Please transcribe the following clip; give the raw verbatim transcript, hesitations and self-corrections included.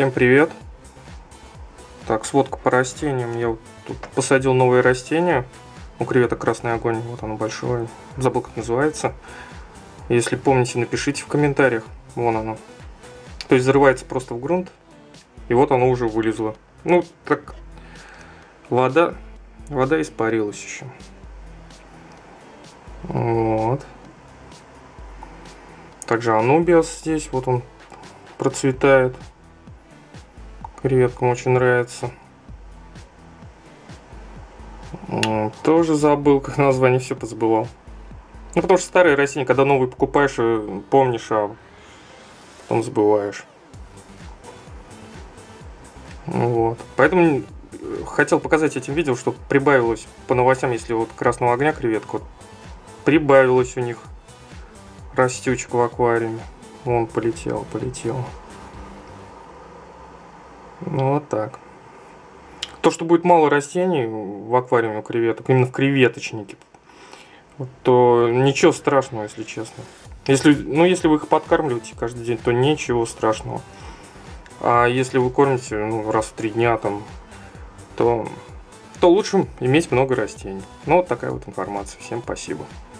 Всем привет! Так, сводка по растениям. Я вот тут посадил новые растения. У креветок красный огонь. Вот оно большое. Забыл, как называется. Если помните, напишите в комментариях. Вон оно. То есть зарывается просто в грунт. И вот оно уже вылезло. Ну, так вода, вода испарилась еще. Вот. Также анубиас здесь. Вот он процветает. Креветкам очень нравится. Тоже забыл, как название, все позабывал. Ну, потому что старые растения, когда новые покупаешь, помнишь, а потом забываешь. Вот. Поэтому хотел показать этим видео, что прибавилось по новостям, если вот красного огня креветка, вот, прибавилось у них растючек в аквариуме. Вон полетел, полетел. Ну, вот так. То, что будет мало растений в аквариуме у креветок, именно в креветочнике, то ничего страшного, если честно. Если, ну, если вы их подкармливаете каждый день, то ничего страшного. А если вы кормите ну, раз в три дня, там, то, то лучше иметь много растений. Ну, вот такая вот информация. Всем спасибо.